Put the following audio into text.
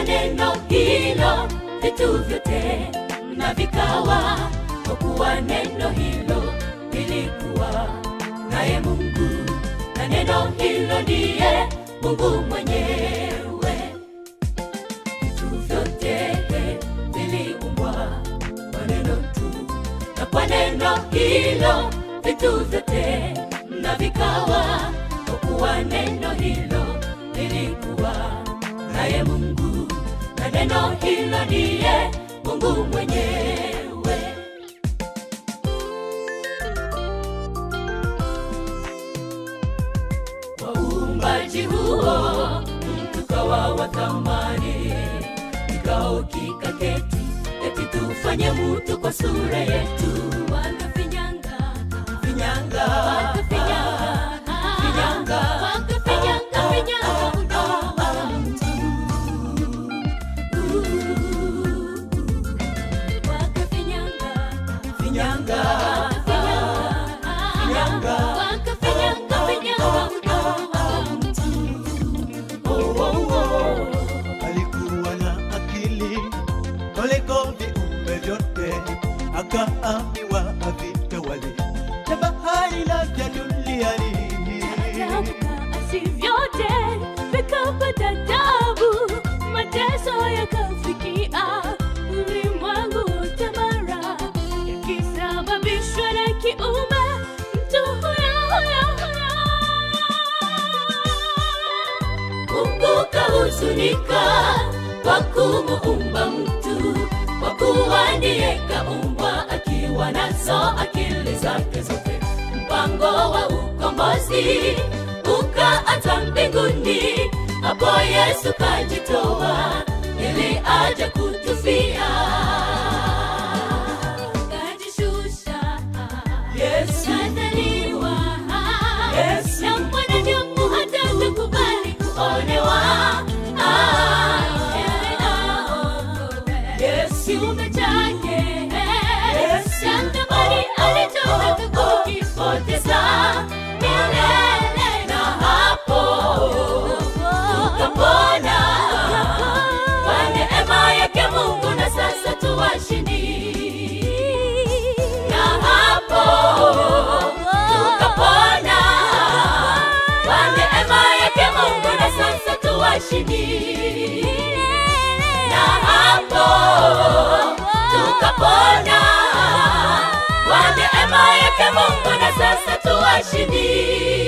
neno hilo vitu vyote na vikawa, kwa kuwa neno hilo lilikuwa naye Mungu, na neno hilo ndiye Mungu mwenyewe. Vitu vyote viliumbwa kwa neno tu, na kwa neno hilo vitu vyote na vikawa, kwa kuwa neno hilo lilikuwa naye Mungu, na neno hilo ndiye Mungu mwenyewe. Kwa uumbaji huo mtu kawa wa thamani, kikao kikaketi eti tufanye mtu kwa sura yetu. Wakafinyanga, finyanga, wakafinyanga, finyanga, wakafinyanga, finyanga udoa mtu. Wakafinyanga, finyanga, finyanga, wakafinyanga, finyanga udoa mtu. Alikuwa na akili kuliko viumbe vyote, akaambiwa avitawale na bahari na vya duniani. Vyote vikapata taabu, mateso yakafikia ulimwengu wote, mara yakisababishwa na kiumbe mtu huyo. Mungu kahuzunika kwa kumuumba mtu, kwa kuwa ndiye kaumbwa akiwa nazo akili zake zote. Mpango wa ukombozi ukaanza mbinguni, hapo Yesu kajitoa ili aje kutufia. Kajishusha Yesu, kadhaliwa Yesu, na mwanadamu hatakubali kuonewa. Kiume chake Yesu, alitoka kukipoteza milele, na hapo tukapona kwa neema yake Mungu, na sasa tuwashindi. Na hapo tukapona kwa neema yake Mungu, na sasa tuwashindi. Na hapo tukapona kwa neema yake Mungu, na sasa tuwashindi.